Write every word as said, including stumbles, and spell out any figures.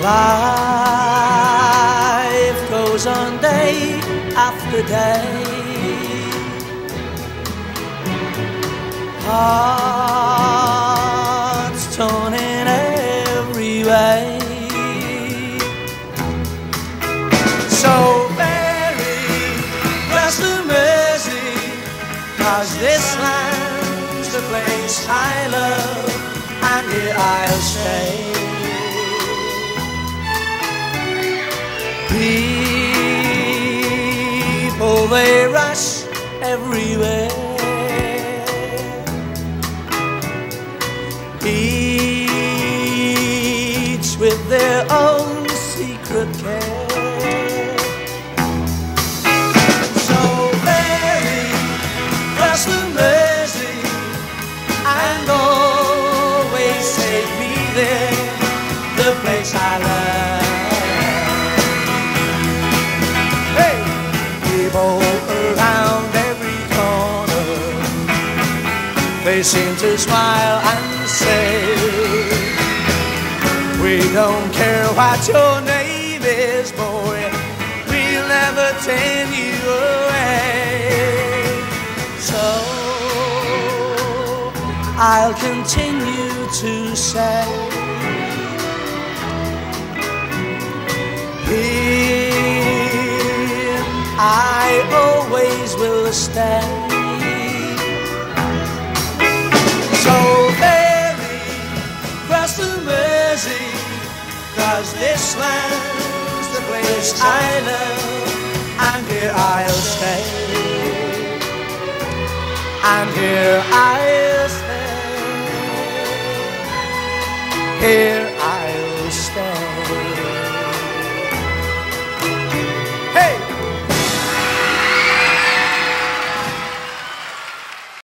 Life goes on day after day. Hearts torn in every way. So very bless the mercy, 'cause this land's the place I love, and here I'll stay. People, they rush everywhere, each with their own secret care. So Mary, bless the mercy, and always take me there, the place I love. Hey, people around every corner, they seem to smile and say, we don't care what your name is, boy, we'll never turn you away. So I'll continue to say, here I always will stay. So Mary, cross the Mersey, 'cause this land's the place I love, and here I'll stay, and here I'll stay, here